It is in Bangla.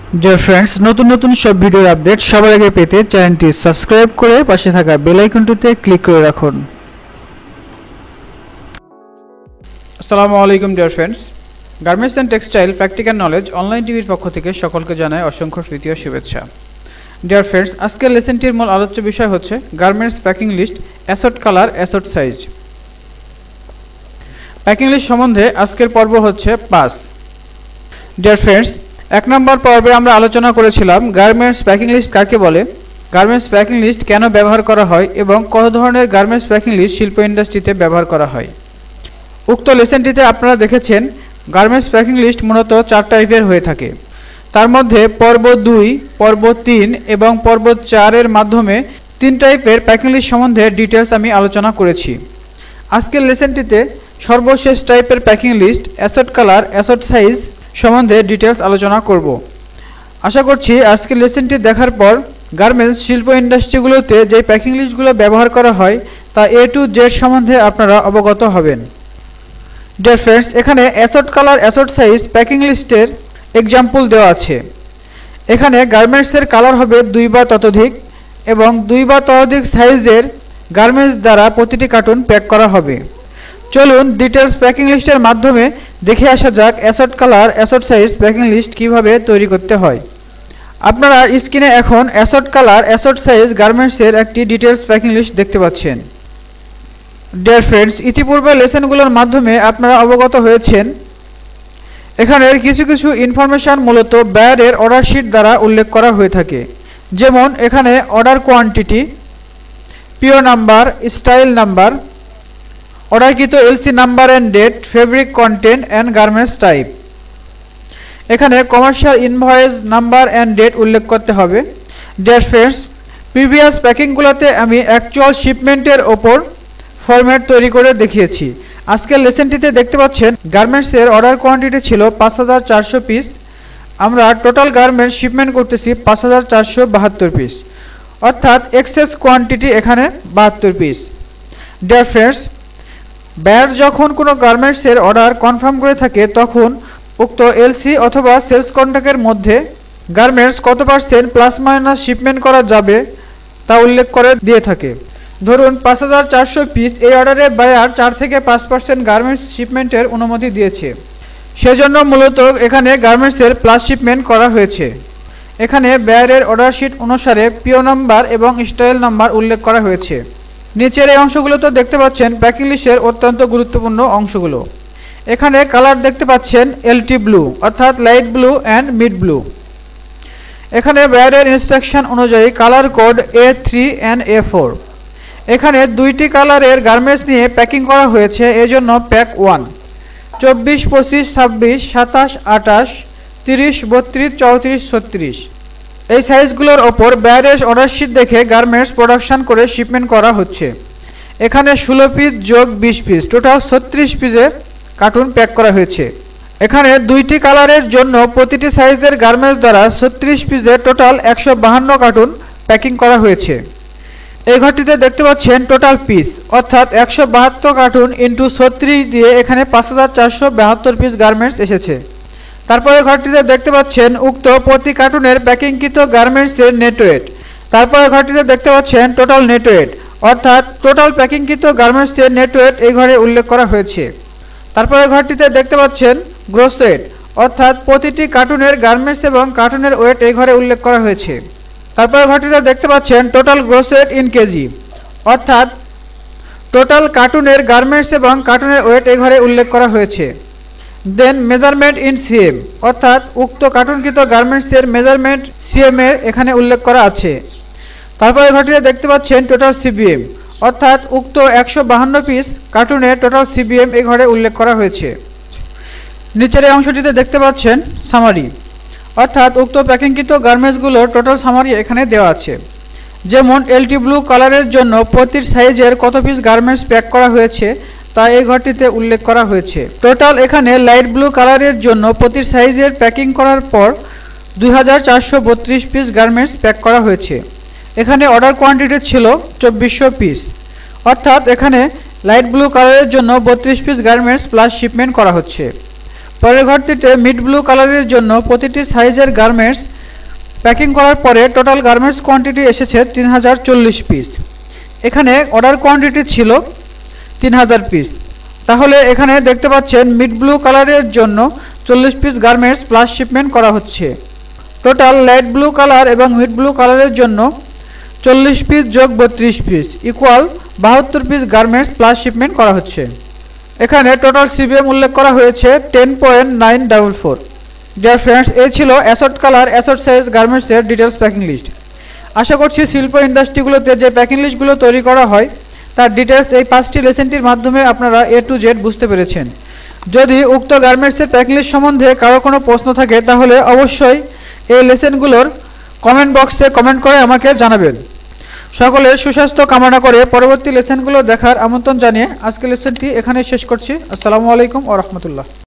डियर फ्रेंड्स नतून नतून सब भिडियोर अपडेट सबार आगे पेते चैनलटी सबस्क्राइब करे पाशे थाका बेल आइकनटिते क्लिक करे राखुन। আসসালামু আলাইকুম dear friends, garments and textile practical knowledge online টিভির পক্ষ থেকে সকলকে জানাই অসংখ্য প্রীতি ও শুভেচ্ছা। ডিয়ার ফ্রেন্ডস, আজকের লেসনটির মূল আলোচ্য বিষয় হচ্ছে garments packing list, assort colour, assort size. Packing list সম্বন্ধে আজকের পর্ব হচ্ছে 5। ডিয়ার ফ্রেন্ডস, 1 নম্বর পর্বে আমরা আলোচনা করেছিলাম গার্মেন্টস প্যাকিং লিস্ট কাকে বলে, গার্মেন্টস প্যাকিং লিস্ট কেন ব্যবহার করা হয় এবং কত ধরনের গার্মেন্টস প্যাকিং লিস্ট শিল্প ইন্ডাস্ট্রিতে ব্যবহার করা হয়। উক্ত লেসনটিতে আপনারা দেখেছেন গার্মেন্টস প্যাকিং লিস্ট মূলত 4 টাইপের হয়ে থাকে। তার মধ্যে পর্ব 2, পর্ব 3 এবং পর্ব 4 এর মাধ্যমে 3 টাইপের প্যাকিং লিস্ট সম্বন্ধে ডিটেইলস আমি আলোচনা করেছি। আজকের লেসনটিতে সর্বশেষ টাইপের packing list, assort colour, assort size সম্বন্ধে ডিটেইলস আলোচনা করব। আশা করছি আজকের লেসনটি দেখার পর গার্মেন্টস শিল্প ইন্ডাস্ট্রিগুলোতে যে প্যাকিং লিস্টগুলো ব্যবহার করা হয় তা A to Z সম্বন্ধে আপনারা অবগত হবেন। ডিয়ার ফ্রেন্ডস, এখানে assort colour, assort size packing লিস্টের এক্সাম্পল দেওয়া আছে। এখানে গার্মেন্টসের কালার হবে 2 বা ততোধিক এবং 2 বা ততোধিক সাইজের গার্মেন্টস দ্বারা প্রতিটি কার্টুন প্যাক করা হবে। চলুন ডিটেলস প্যাকিং লিস্টের মাধ্যমে দেখে আসা যাক assort colour, assort size packing list কিভাবে তৈরি করতে হয়। আপনারা স্ক্রিনে এখন অ্যাসর্ট কালার, অ্যাসর্ট সাইজ গার্মেন্টসের একটি ডিটেলস প্যাকিং লিস্ট দেখতে পাচ্ছেন। ডিয়ার ফ্রেন্ডস, ইতিপূর্বে লেসনগুলোর মাধ্যমে আপনারা অবগত হয়েছেন। এখানের কিছু কিছু ইনফরমেশন মূলত বায়ারের অর্ডার শিট দ্বারা উল্লেখ করা হয়ে থাকে। যেমন এখানে order quantity, PO number, style number, অর্ডারকৃত LC number and date, fabric content and garments type. এখানে commercial invoice number and date উল্লেখ করতে হবে। ডিয়ার ফ্রেন্ডস, প্রিভিয়াস প্যাকিংগুলোতে আমি অ্যাকচুয়াল শিপমেন্টের ওপর ফরম্যাট তৈরি করে দেখিয়েছি। আজকের লেসনটিতে দেখতে পাচ্ছেন গার্মেন্টসের অর্ডার কোয়ান্টিটি ছিল 5400 পিস। আমরা টোটাল গার্মেন্টস শিপমেন্ট করতেছি 5472 পিস, অর্থাৎ এক্সেস কোয়ান্টিটি এখানে 72 পিস। ডিয়ার ফ্রেন্ডস, বায়ার যখন কোনো গার্মেন্টসের অর্ডার কনফার্ম করে থাকে তখন উক্ত এলসি অথবা সেলস কন্ট্রাক্টের মধ্যে গার্মেন্টস কত পার্সেন্ট প্লাস মাইনাস শিপমেন্ট করা যাবে তা উল্লেখ করে দিয়ে থাকে। ধরুন 5400 পিস, এই অর্ডারে বায়ার 4 থেকে 5% গার্মেন্টস শিপমেন্টের অনুমতি দিয়েছে। সেজন্য মূলত এখানে গার্মেন্টসের প্লাস শিপমেন্ট করা হয়েছে। এখানে বায়ারের অর্ডার শিট অনুসারে পিও নাম্বার এবং স্টাইল নাম্বার উল্লেখ করা হয়েছে। নিচের এই অংশগুলোতে দেখতে পাচ্ছেন প্যাকিং লিস্টের অত্যন্ত গুরুত্বপূর্ণ অংশগুলো। এখানে কালার দেখতে পাচ্ছেন LT ব্লু, অর্থাৎ light blue and mid blue. এখানে বায়ারের ইনস্ট্রাকশন অনুযায়ী colour code A3 and A4। এখানে 2টি কালারের গার্মেন্টস নিয়ে প্যাকিং করা হয়েছে, এজন্য প্যাক 1 24, 25, 26, 27, 28, 30, 32, 34, 36 এই সাইজগুলোর ওপর বায়ারের অর্ডার শিট দেখে গার্মেন্টস প্রোডাকশন করে শিপমেন্ট করা হচ্ছে। এখানে 16 পিস যোগ 20 পিস, টোটাল 36 পিসের কার্টুন প্যাক করা হয়েছে। এখানে 2টি কালারের জন্য প্রতিটি সাইজের গার্মেন্টস দ্বারা 36 পিসের টোটাল 152 কার্টুন প্যাকিং করা হয়েছে। এই ঘরটিতে দেখতে পাচ্ছেন টোটাল পিস, অর্থাৎ 172 কার্টুন ইন্টু 36 দিয়ে এখানে 5472 পিস গার্মেন্টস এসেছে। তারপরে ঘরটিতে দেখতে পাচ্ছেন উক্ত প্রতি কার্টুনের প্যাকিংকৃত গার্মেন্টসের নেট ওয়েট। তারপরে ঘরটিতে দেখতে পাচ্ছেন টোটাল নেট ওয়েট, অর্থাৎ টোটাল প্যাকিংকৃত গার্মেন্টসের নেট ওয়েট এই ঘরে উল্লেখ করা হয়েছে। তারপরে ঘরটিতে দেখতে পাচ্ছেন গ্রোস ওয়েট, অর্থাৎ প্রতিটি কার্টুনের গার্মেন্টস এবং কার্টুনের ওয়েট এই ঘরে উল্লেখ করা হয়েছে। তারপরে ঘরটিতে দেখতে পাচ্ছেন total gross weight in kg, অর্থাৎ টোটাল কার্টুনের গার্মেন্টস এবং কার্টুনের ওয়েট এই ঘরে উল্লেখ করা হয়েছে। দেন মেজারমেন্ট ইন সিএম, অর্থাৎ উক্ত কার্টুনকৃত গার্মেন্টসের মেজারমেন্ট সিএম এর এখানে উল্লেখ করা আছে। তারপরে ঘরটিতে দেখতে পাচ্ছেন টোটাল সিবিএম, অর্থাৎ উক্ত 152 পিস কার্টুনের টোটাল সিবিএম এই ঘরে উল্লেখ করা হয়েছে। নিচের এই অংশটিতে দেখতে পাচ্ছেন সামারি, অর্থাৎ উক্ত প্যাকিংকৃত গার্মেন্টসগুলোর টোটাল সামারি এখানে দেওয়া আছে। যেমন LT ব্লু কালারের জন্য প্রতি সাইজের কত পিস গার্মেন্টস প্যাক করা হয়েছে তা এই ঘরটিতে উল্লেখ করা হয়েছে। টোটাল এখানে লাইট ব্লু কালারের জন্য প্রতি সাইজের প্যাকিং করার পর 2432 পিস গার্মেন্টস প্যাক করা হয়েছে। এখানে অর্ডার কোয়ান্টিটি ছিল 2400 পিস, অর্থাৎ এখানে লাইট ব্লু কালারের জন্য 32 পিস গার্মেন্টস প্লাস শিপমেন্ট করা হচ্ছে। পরের ঘরটিতে মিড ব্লু কালারের জন্য প্রতিটি সাইজের গার্মেন্টস প্যাকিং করার পরে টোটাল গার্মেন্টস কোয়ান্টিটি এসেছে 3040 পিস। এখানে অর্ডার কোয়ান্টিটি ছিল 3000 পিস। তাহলে এখানে দেখতে পাচ্ছেন মিড ব্লু কালারের জন্য 40 পিস গার্মেন্টস প্লাস শিপমেন্ট করা হচ্ছে। টোটাল লাইট ব্লু কালার এবং মিড ব্লু কালারের জন্য 40 পিস যোগ 32 piece equal 72 piece garments plus shipment করা হচ্ছে। এখানে টোটাল সিবিএম উল্লেখ করা হয়েছে 10.944। ডিয়ার ফ্রেন্ডস, এই ছিল অ্যাসর্ট কালার অ্যাসর্ট সাইজ গার্মেন্টসের ডিটেলস প্যাকিং লিস্ট। আশা করছি শিল্প ইন্ডাস্ট্রিগুলোতে যে প্যাকিং লিস্টগুলো তৈরি করা হয় তার ডিটেলস এই 5টি লেসনটির মাধ্যমে আপনারা A to Z বুঝতে পেরেছেন। যদি উক্ত গার্মেন্টসের প্যাকিং লিস্ট সম্বন্ধে কারো কোনো প্রশ্ন থাকে তাহলে অবশ্যই এই লেসনগুলোর কমেন্ট বক্সে কমেন্ট করে আমাকে জানাবেন। সকলের সুস্বাস্থ্য কামনা করে পরবর্তী লেসনগুলো দেখার আমন্ত্রণ জানিয়ে আজকের লেসনটি এখানেই শেষ করছি। আসসালামু আলাইকুম ওয়া রাহমাতুল্লাহ।